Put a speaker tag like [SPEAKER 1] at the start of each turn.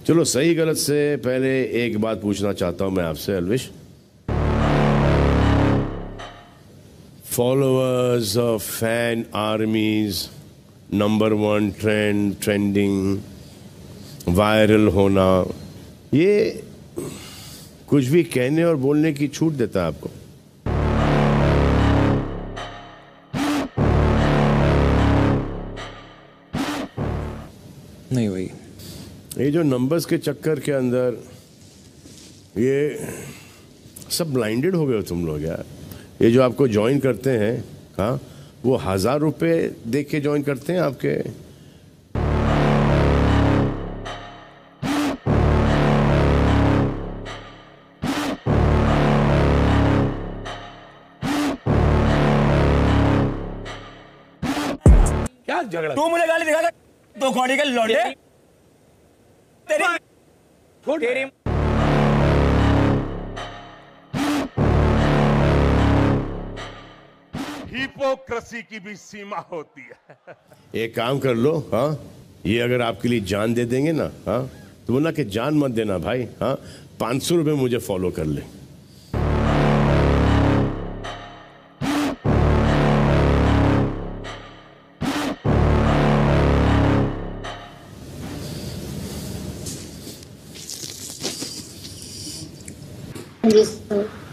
[SPEAKER 1] चलो सही गलत से पहले एक बात पूछना चाहता हूं मैं आपसे Elvish. Followers of fan armies, number 1 trending, viral होना, ये कुछ भी कहने और बोलने की छूट देता है आपको?
[SPEAKER 2] नहीं भाई,
[SPEAKER 1] ये जो नंबर्स के चक्कर के अंदर ये सब ब्लाइंडेड हो गए हो तुम लोग यार। ये जो आपको ज्वाइन करते हैं, हाँ, वो 1000 रुपये देख के ज्वाइन करते हैं आपके?
[SPEAKER 3] क्या झगड़ा?
[SPEAKER 4] तू मुझे गाली दिखा, तो खोड़ी के लौंडे तेरी
[SPEAKER 3] हिपोक्रेसी की भी सीमा होती है।
[SPEAKER 1] एक काम कर लो, हाँ, ये अगर आपके लिए जान दे देंगे ना, हाँ, तो बोला कि जान मत देना भाई, हाँ, 500 रुपये मुझे फॉलो कर ले।
[SPEAKER 5] जी सर।